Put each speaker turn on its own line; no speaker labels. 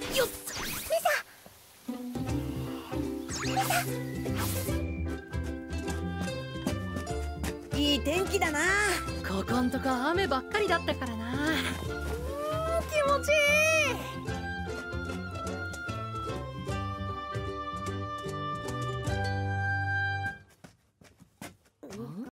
よっ。いい天気だな。
ここんとこ雨ばっかりだったからな。
気持ちいい。